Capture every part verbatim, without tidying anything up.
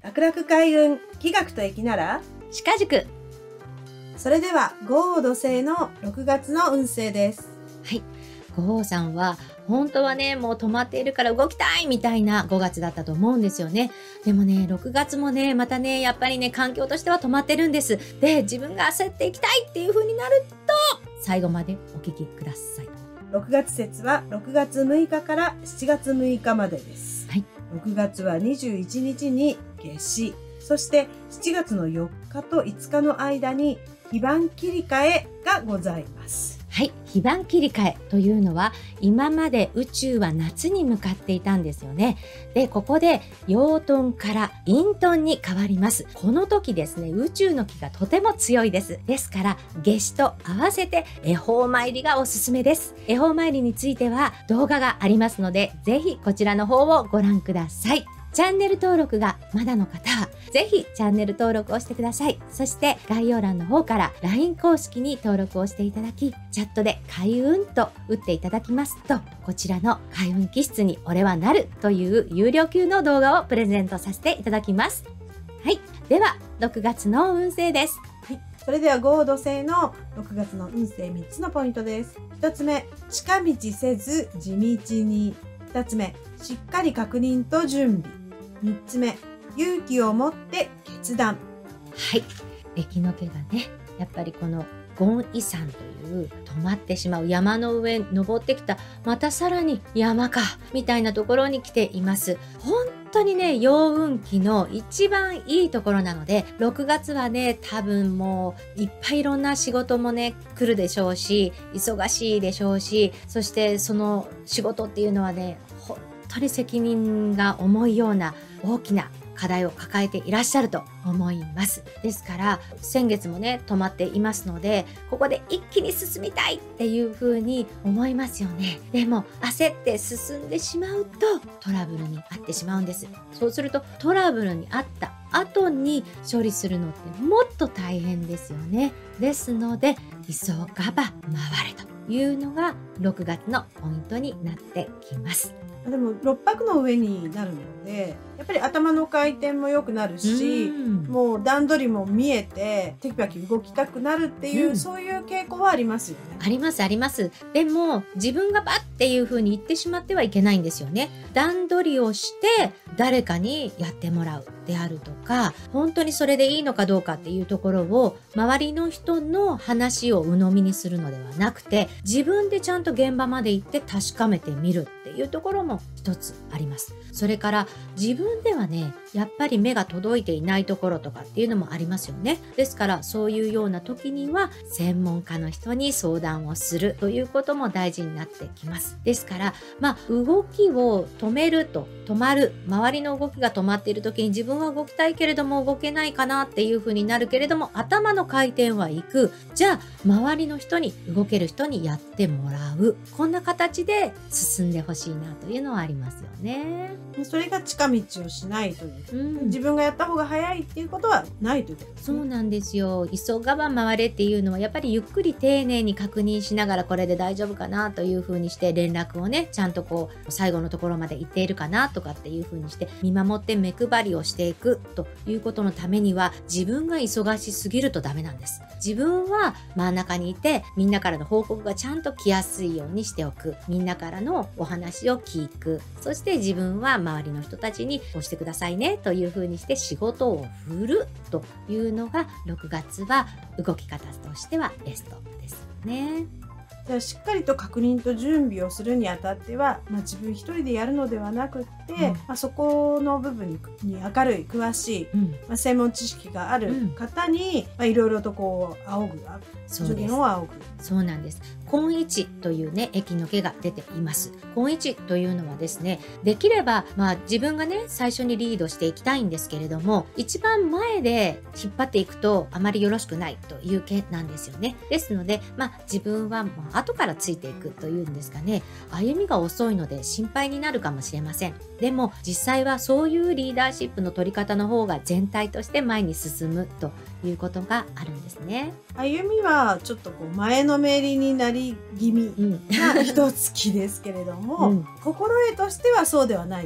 楽々開運気学と駅なら鹿塾。 それでは五黄土星のろくがつの運勢です。 はい、五黄さんは本当はね、もう止まっているから動きたいみたいなごがつだったと思うんですよね。でもね、ろくがつもね、またね、やっぱりね、環境としては止まってるんです。で、自分が焦っていきたいっていう風になると、最後までお聞きください。 ろくがつ節はろくがつむいかからしちがつむいかまでです。 はい。 ろくがつはにじゅういちにちに夏至、そしてしちがつのよっかといつかの間に非番切り替えがございます。 はい、非番切り替えというのは、今まで宇宙は夏に向かっていたんですよね。で、ここで陽遁から陰遁に変わります。この時ですね、宇宙の気がとても強いです。ですから、夏至と合わせて恵方参りがおすすめです。恵方参りについては動画がありますので、ぜひこちらの方をご覧ください。チャンネル登録がまだの方は、ぜひチャンネル登録をしてください。そして概要欄の方から ライン 公式に登録をしていただき、チャットで開運と打っていただきますと、こちらの開運気質に俺はなるという有料級の動画をプレゼントさせていただきます。はい。では、ろくがつの運勢です。 はい。それでは五黄土星のろくがつの運勢みっつのポイントです。ひとつめ、近道せず地道に。ふたつめ、しっかり確認と準備。みっつめ、勇気を持って決断。 はい。駅の手がね、やっぱりこの権威山という止まってしまう山の上に登ってきた、またさらに山か、みたいなところに来ています。本当にね、陽運期の一番いいところなので、ろくがつはね、多分もういっぱいいろんな仕事もね、来るでしょうし、忙しいでしょうし、そしてその仕事っていうのはね、本当に責任が重いような大きな課題を抱えていらっしゃると思います。ですから、先月もね、止まっていますので、ここで一気に進みたいっていう風に思いますよね。でも、焦って進んでしまうと、トラブルに遭ってしまうんです。そうすると、トラブルに遭った後に処理するのってもっと大変ですよね。ですので、急がば回れというのがろくがつのポイントになってきます。 でもろっぱくの上になるので、やっぱり頭の回転も良くなるし、もう段取りも見えてテキパキ動きたくなるっていう、うん、そういう傾向はありますよね。 ありますあります。でも自分がバッっていう風に言ってしまってはいけないんですよね。段取りをして誰かにやってもらうであるとか、本当にそれでいいのかどうかっていうところを周りの人の話を鵜呑みにするのではなくて、自分でちゃんと現場まで行って確かめてみるっていうところも一つあります。それから自分ではね、やっぱり目が届いていないところとかっていうのもありますよね。ですからそういうような時には専門家の人に相談をするということも大事になってきます。ですからまあ動きを止めると止まる、周りの動きが止まっている時に自分は動きたいけれども動けないかなっていう風になるけれども、頭の回転はいく。じゃあ周りの人に、動ける人にやってもらう、こんな形で進んでほしいなというのはありますよね。 それが近道をしないという、うん、自分がやった方が早いっていうことはないということですね。 そうなんですよ。急がば回れっていうのはやっぱりゆっくり丁寧に確認しながら、これで大丈夫かなという風にして連絡をね、ちゃんとこう最後のところまで行っているかなとかっていう風にして見守って目配りをしていくということのためには、自分が忙しすぎるとダメなんです。自分は真ん中にいて、みんなからの報告がちゃんと来やすいようにしておく、みんなからのお話を聞く、そして自分は周りの人たちにこうしてくださいねという風にして仕事を振るというのがろくがつは動き方としてはベストですよね。 じゃあしっかりと確認と準備をするにあたっては、まあ、自分一人でやるのではなくって、うん、まあ、そこの部分に明るい詳しい、うん、まあ、専門知識がある方に、うん、まあ、いろいろとこう仰ぐ助言を仰ぐ。 そうなんです。根一というね、駅の毛が出ています。根一というのはですね、できれば、まあ自分がね、最初にリードしていきたいんですけれども、一番前で引っ張っていくとあまりよろしくないという毛なんですよね。ですので、まあ自分はもう後からついていくというんですかね、歩みが遅いので心配になるかもしれません。でも実際はそういうリーダーシップの取り方の方が全体として前に進むということがあるんですね。 歩みはちょっとこう前のめりになり気味な一月ですけれども、うん、心得としてはそうではないということです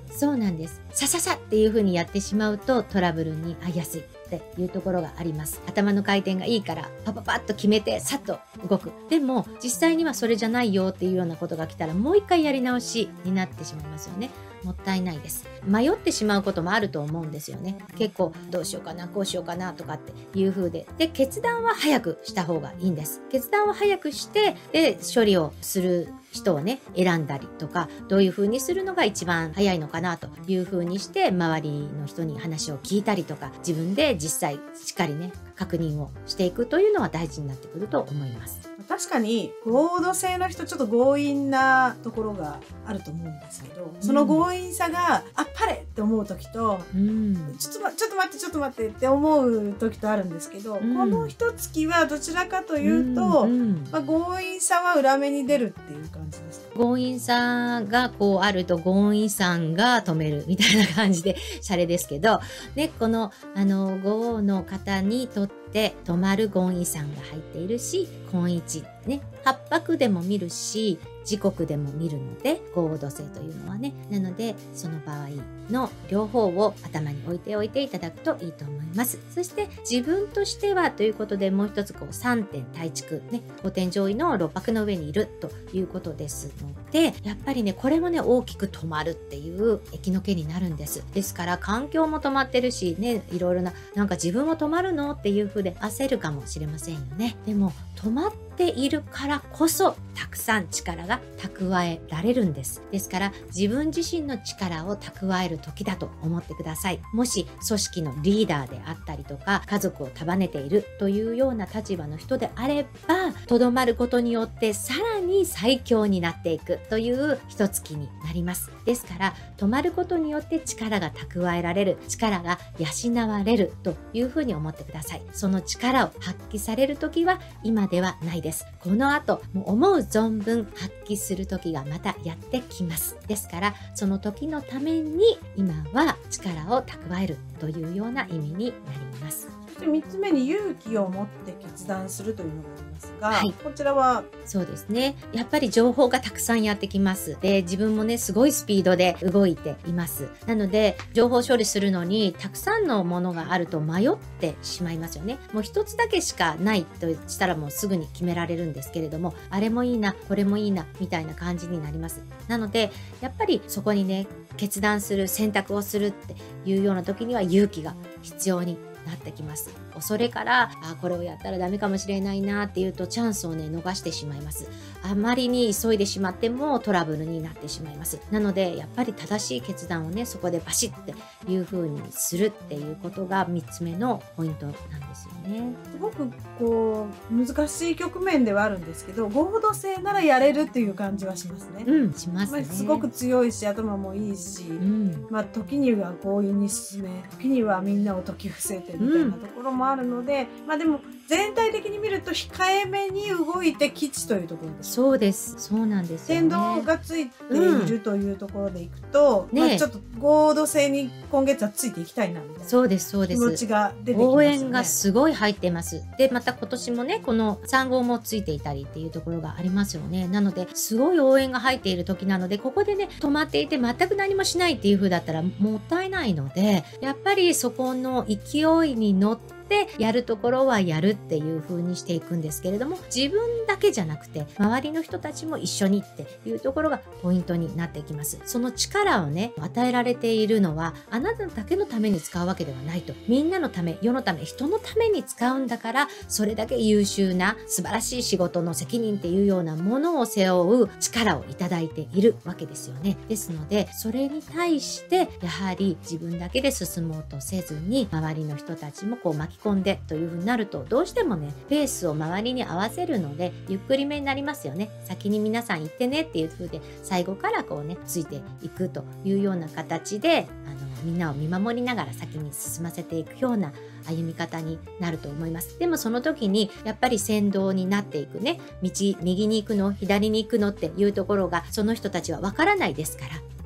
そうなんです。さささっていう風にやってしまうとトラブルに遭いやすいっていうところがあります。頭の回転がいいからパパパッと決めてさっと動く。でも実際にはそれじゃないよっていうようなことが来たらもう一回やり直しになってしまいますよね。もったいないです。迷ってしまうこともあると思うんですよね。結構どうしようかな、こうしようかなとかっていう風で。で、決断は早くした方がいいんです。決断を早くして、で、処理をする人をね、選んだりとか、どういう風にするのが一番早いのかなという風にして、周りの人に話を聞いたりとか、自分で実際しっかりね、確認をしていくというのは大事になってくると思います。 確かに合同性の人ちょっと強引なところがあると思うんですけど、その強引さがあっぱれって思う時と、うん、ちょっとまちょっと待ってちょっと待ってって思う時とあるんですけど、うん、この一月はどちらかというと、うんうん、まあ、強引さは裏目に出るっていう感じです。 強引さがこうあると強引さんが止めるみたいな感じでシャレですけど、ね、このあの豪の方にとってで止まるゴンイさんが入っているし、今一ね、八白でも見るし、時刻でも見るので、合同性というのはね。なので、その場合の両方を頭に置いておいていただくといいと思います。そして、自分としてはということで、もう一つこうさんてん対築、ね、ごてん上位のろっぱくの上にいるということですので、やっぱりね、これもね、大きく止まるっていう駅の毛になるんです。ですから、環境も止まってるし、ね、いろいろな、なんか自分も止まるのっていう風で焦るかもしれませんよね。でも、止まっているからこそ、たくさん力が蓄えられるんです。ですから、自分自身の力を蓄える時だと思ってください。もし、組織のリーダーであったりとか、家族を束ねているというような立場の人であれば、とどまることによってさらに最強になっていくという一月になります。ですから、止まることによって力が蓄えられる、力が養われるというふうに思ってください。その力を発揮される時は今ではないです。この後、もう思う存分発揮する時がまたやってきます。ですから、その時のために今は力を蓄えるというような意味になります。 そしてみっつめに勇気を持って決断するというのがありますが、はい、こちらはそうですね。やっぱり情報がたくさんやってきます。で、自分もね、すごいスピードで動いています。なので、情報処理するのにたくさんのものがあると迷ってしまいますよね。もう一つだけしかないとしたらもうすぐに決められるんですけれども、あれもいいな、これもいいな、みたいな感じになります。なので、やっぱりそこにね、決断する、選択をするっていうような時には勇気が必要になってきます。恐れから、あ、これをやったらダメかもしれないなっていうとチャンスをね、逃してしまいます。あまりに急いでしまってもトラブルになってしまいます。なので、やっぱり正しい決断をね、そこでバシッっていう風にするっていうことがみっつめのポイントなんですよね。 すごくこう、難しい局面ではあるんですけど、合同性ならやれるっていう感じはしますね。 うん、しますね。 まあ、すごく強いし、頭もいいし、うん、まあ、時には強引に進め、時にはみんなを説き伏せてみたいなところもあるので、うん、まあでも全体的に見ると控えめに動いて基地というところです。 そうです。そうなんですよね。 先導がついているというところでいくと、うん、まあちょっと合同性に今月はついていきたいなみたいな。 そうです、そうです。 気持ちが出てきますよね。 応援がすごい入ってます。で、また今年もね、このさん号もついていたりっていうところがありますよね。なので、すごい応援が入っている時なので、ここでね、止まっていて全く何もしないっていう風だったらもったいないので、やっぱりそこの勢いに乗ってでやるところはやるっていう風にしていくんですけれども、自分だけじゃなくて周りの人たちも一緒にっていうところがポイントになってきます。その力をね、与えられているのはあなただけのために使うわけではないと。みんなのため、世のため、人のために使うんだから、それだけ優秀な素晴らしい仕事の責任っていうようなものを背負う力をいただいているわけですよね。ですので、それに対してやはり自分だけで進もうとせずに、周りの人たちもこう巻き込んでという風になると、どうしてもね、ペースを周りに合わせるのでゆっくりめになりますよね。先に皆さん行ってねっていう風で、最後からこうね、ついていくというような形で、あのみんなを見守りながら先に進ませていくような歩み方になると思います。でもその時にやっぱり先導になっていくね、道、右に行くの、左に行くのっていうところがその人たちはわからないですから、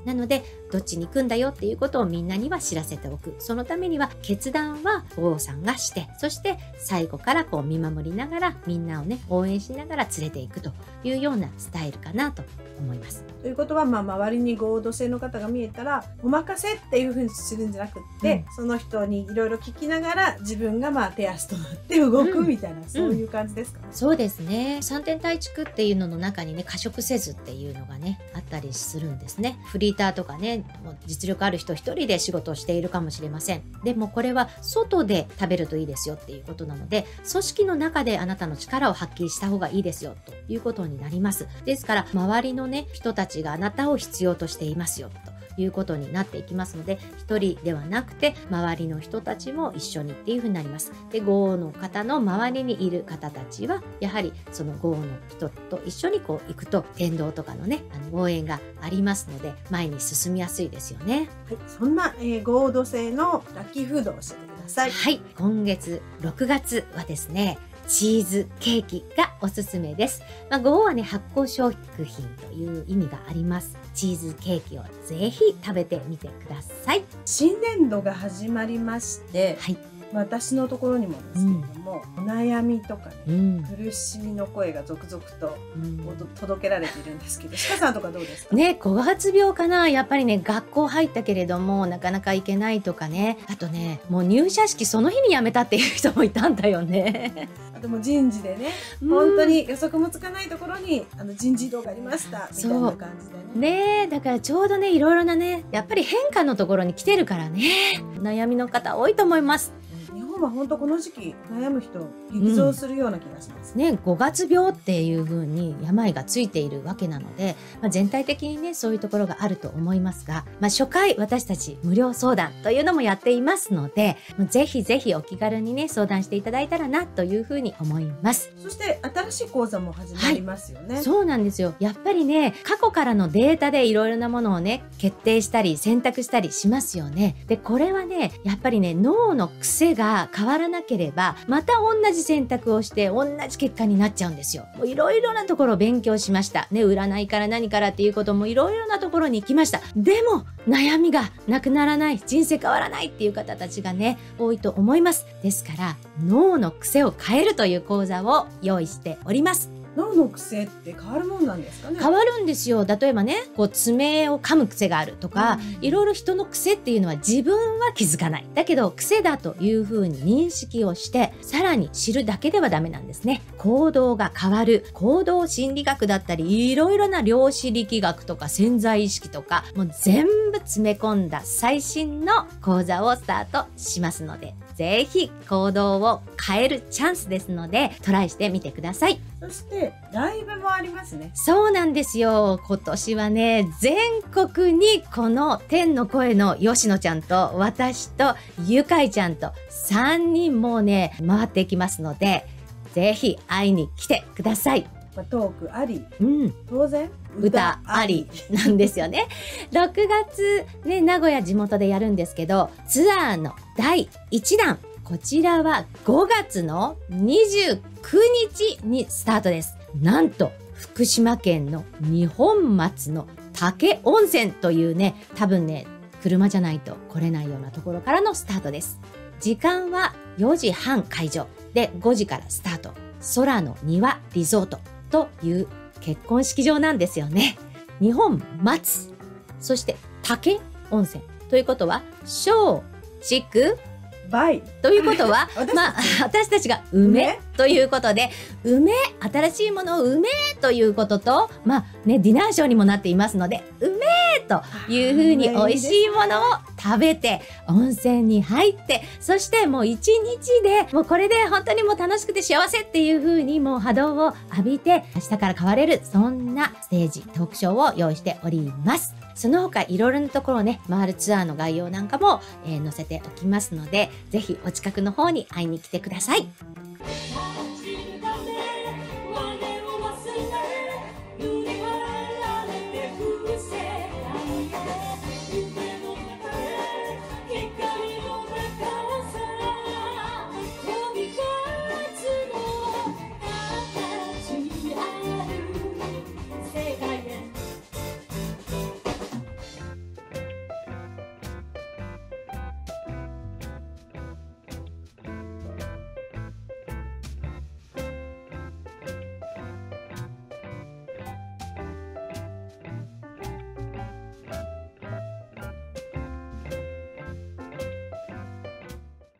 なのでどっちに行くんだよっていうことをみんなには知らせておく。そのためには決断は五王さんがして、そして最後からこう見守りながらみんなをね応援しながら連れていくというようなスタイルかなと思います。 ということは、まあ、周りに合同性の方が見えたらお任せっていうふうにするんじゃなくって、うん、その人にいろいろ聞きながら自分がまあ手足となって動くみたいな、うん、そういう感じですかね。 そうですね。三点対地区っていうのの中にね過食せずっていうのがねあったりするんですね。フリーターとかねもう実力ある人一人で仕事をしているかもしれません。でもこれは外で食べるといいですよっていうことなので、組織の中であなたの力を発揮した方がいいですよということになります。ですから周りのね人たちがあなたを必要としていますよということになっていきますので、一人ではなくて周りの人たちも一緒にっていうふうになります。で、ご王の方の周りにいる方たちはやはりそのご王の人と一緒にこう行くと伝道とかのねあの応援がありますので前に進みやすいですよね。 はい、そんな、えー、合同性のラッキーフードを教えてください。 はい、今月ろくがつはですねチーズケーキがおすすめです。まあ、ご王はね、発酵食品という意味があります。チーズケーキをぜひ食べてみてください。 新年度が始まりまして、はい、私のところにもですけれども、うん、お悩みとかね、うん、苦しみの声が続々と、うん、届けられているんですけど、鹿さんとかどうですかね。ごがつ病かな。やっぱりね学校入ったけれどもなかなか行けないとかね、あとねもう入社式その日に辞めたっていう人もいたんだよね。 あとも人事でね、うん、本当に予測もつかないところにあの人事異動がありましたみたいな感じでね。 ねえ、だからちょうどねいろいろなねやっぱり変化のところに来てるからね悩みの方多いと思います。 日本は本当この時期悩む人激増するような気がします、 うん、ね。ごがつ病っていう風に病がついているわけなので、まあ、全体的にねそういうところがあると思いますが、まあ、初回私たち無料相談というのもやっていますので、ぜひぜひお気軽にね相談していただいたらなという風に思います。 そして新しい講座も始まりますよね、 はい、そうなんですよ。やっぱりね過去からのデータでいろいろなものをね決定したり選択したりしますよね。でこれはねやっぱりね脳の癖が変わらなければまた同じ選択をして同じ結果になっちゃうんですよ。もういろいろなところを勉強しましたね。占いから何からっていうこともいろいろなところに行きました。でも悩みがなくならない、人生変わらないっていう方たちがね多いと思います。ですから脳の癖を変えるという講座を用意しております。 脳の癖って変わるもんなんですかね。 変わるんですよ。例えばねこう爪を噛む癖があるとか、うん、いろいろ人の癖っていうのは自分は気づかない。だけど癖だというふうに認識をしてさらに知るだけではダメなんですね。行動が変わる行動心理学だったりいろいろな量子力学とか潜在意識とかもう全部詰め込んだ最新の講座をスタートしますので、ぜひ行動を変えるチャンスですのでトライしてみてください。 そしてライブもありますね。 そうなんですよ。今年はね全国にこの天の声の吉野ちゃんと私とゆかいちゃんとさんにんもうね回っていきますので、ぜひ会いに来てください。 トークあり、 うん、 当然歌ありなんですよね。ろくがつね名古屋地元でやるんですけど、ツアーのだいいちだんこちらはごがつのにじゅうくにちにスタートです。なんと福島県の二本松の武温泉というね多分ね車じゃないと来れないようなところからのスタートです。時間はよじはん会場でごじからスタート。空の庭リゾートという結婚式場なんですよね。日本松、そして竹温泉ということは松竹梅ということはまあ私たちが梅ということで、梅新しいものを梅ということと、まあねディナーショーにもなっていますので梅というふうに美味しいものを食べて温泉に入って、そしてもう一日でもうこれで本当にもう楽しくて幸せっていうふうにもう波動を浴びて明日から変われる、そんなステージトークショーを用意しております。その他いろいろなところをね回るツアーの概要なんかも、えー、載せておきますので、ぜひお近くの方に会いに来てください。